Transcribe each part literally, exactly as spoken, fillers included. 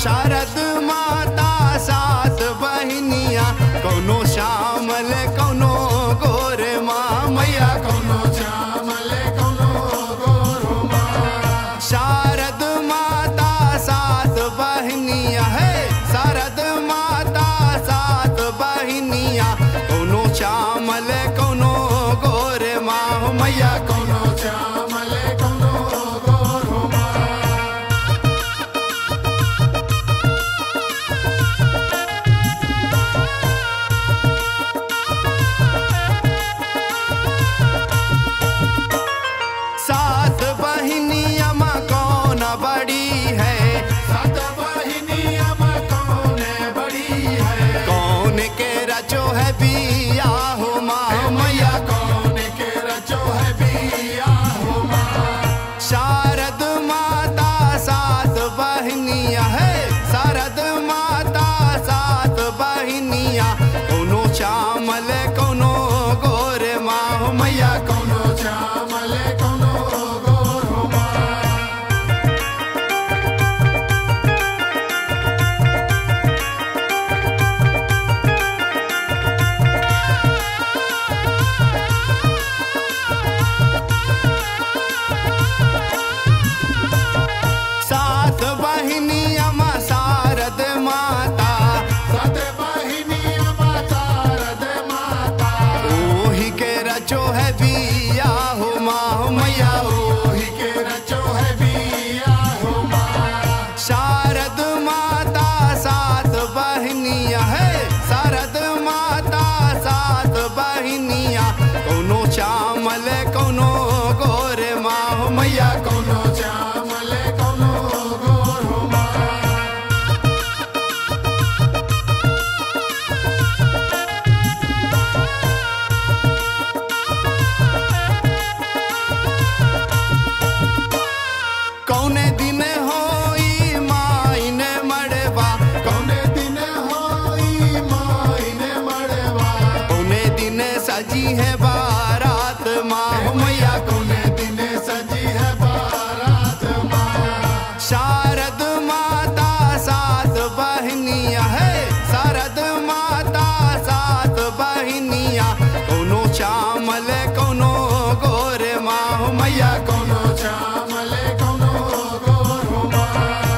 शारद माता सात बहनिया, कौनो श्यामल कौनो गोर माँ मैया, कौनो श्यामल कौनो गोर माँ। शारद माता सात बहनिया है, शारद माता सात बहनिया, कौनो श्यामल कौनो गोर माँ मैया, कौनो श्यामल कौनो गोर माँ। सात बहनिया माँ कौन बड़ी है, सात बहनिया माँ कौन बड़ी है, कौन के रचो है बिया हो माँ मैया, कौन के रचो है बिया हो माँ। शारद माता सात बहनिया है, शारद माता सात बहनिया, कौनो श्यामल कौनो गोर माँ मैया, कौनो श्यामल कौनो गोर माँ। सात बहनिया माँ शारद माता, सात बहनिया माँ शारद माता, ओही के रचो है बिया हो माँ मैया, ओही के रचो है बिया हो माँ। शारद माता सात बहनिया है, शारद माता सात बहनिया, कौनो श्यामल कौनो गोर माँ मैया, कौनो श्यामल कौनो गोर माँ। कौने दिन होई मायने मड़वा, कौने दिन होई मायने मड़वा, कौने दिन सजी है बारात माँ मैया, कौने दिन सजी है बारात माँ। शारद माता सात बहनिया है, शारद माता सात बहनिया, कौनो श्यामल कौनो गोर माँ मैया, कौनो श्यामल कौनो गोर माँ।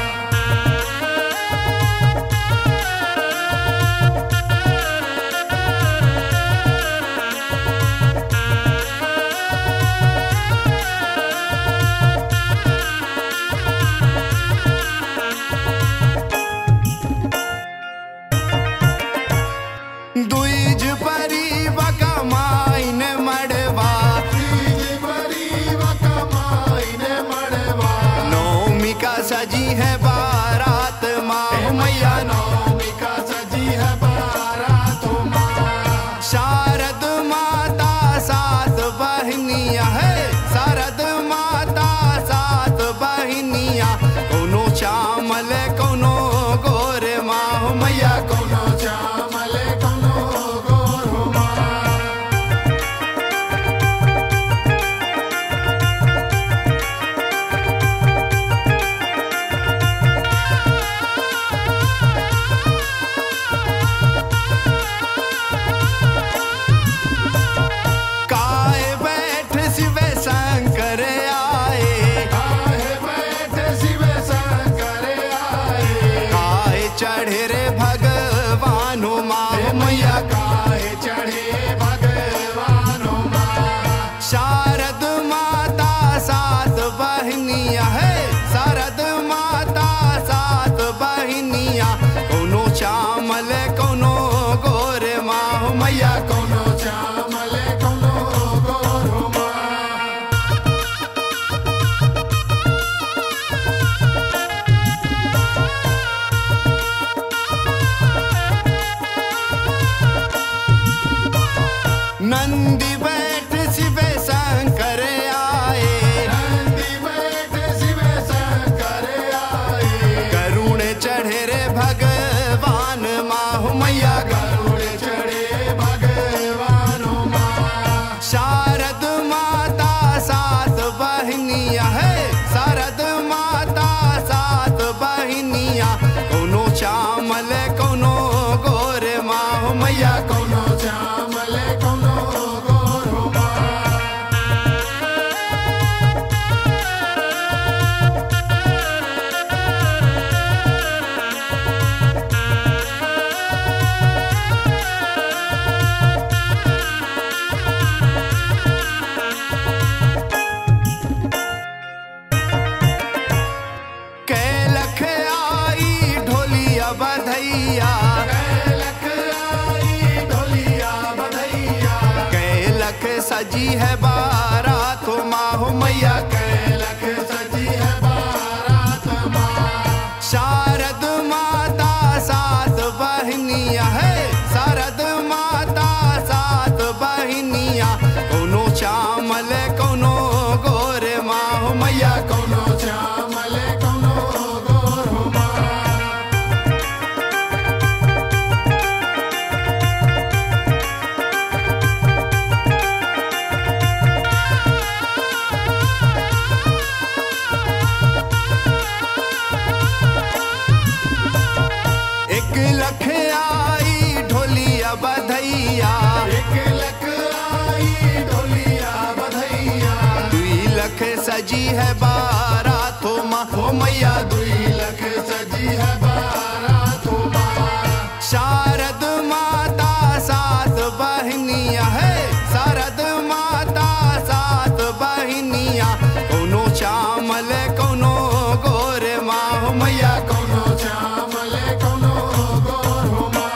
दुईज परी बका माइन मड़वा, दुईज परी बका माइन मड़वा, नौमी का सजी है बारात माँ मैया, नौमी का सजी है बारात माँ। शारद माता सात बहनिया है, शारद माता सात बहनिया, कौनो श्यामल कौनो गोर माँ मैया, कौनो श्यामल कौनो गोर माँ। काहे बैठ शिव शंकर आए, काहे बैठ शिव शंकर आए, काहे चढ़े रे भगवान माँ मैया, काहे चढ़े भगवान माँ। शारद माता सात बहनिया है, शारद माता सात बहनिया, कौनो श्यामल कौनो गोर माँ मैया, कौनो श्यामल कौनो गोर माँ। नंदी बैठ शिव शंकर आए, नंदी बैठ शिव बधैया, कैलक आई ढोलिया बधैया, कैलक सजी है बारात माँ हो मैया, कैलक सजी है बारात माँ। शारद माता सात बहनिया है, शारद माता सात बहनिया, कोनो चामल कोनो गोर माँ हो मैया, कौनो श्यामल कौनो गोर माँ। एक लख आई ढोलिया बधैया, एक लख आई ढोलिया बधैया, दुई लख सजी है बारात माँ हो मैया, दुई लख सजी है बारात माँ। शारद माता सात बहनिया है, शारद माता सात बहनिया, कोनो चामल कोनो गोर माँ हो मैया, कौनो श्यामल कौनो गोर माँ।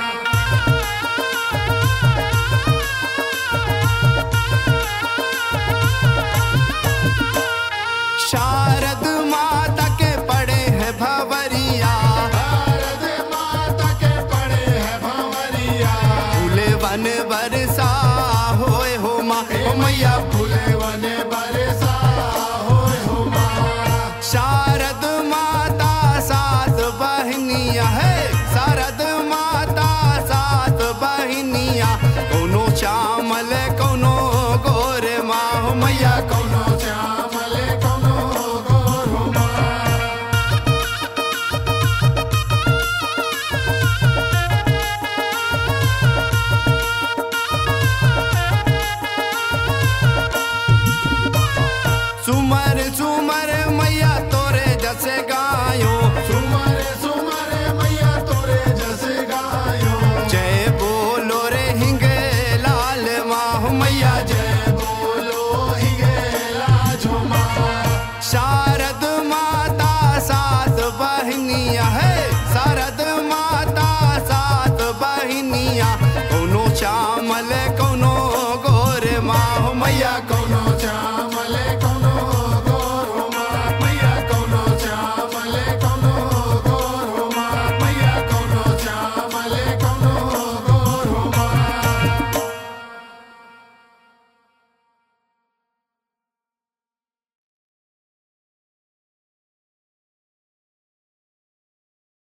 शारद माता के पड़े हैं भवरिया, शारद माता के पड़े है भंवरिया, फूले वन बरसा होए हो माँ हो मैया, फूले वने बरसा होय हो माँ। शारद माता सात बहनिया है, शारद माता सात बहनिया, कोनो चामल कोनो गोर माँ हो मैया, कौनो श्यामल कौनो गोर माँ। सुमर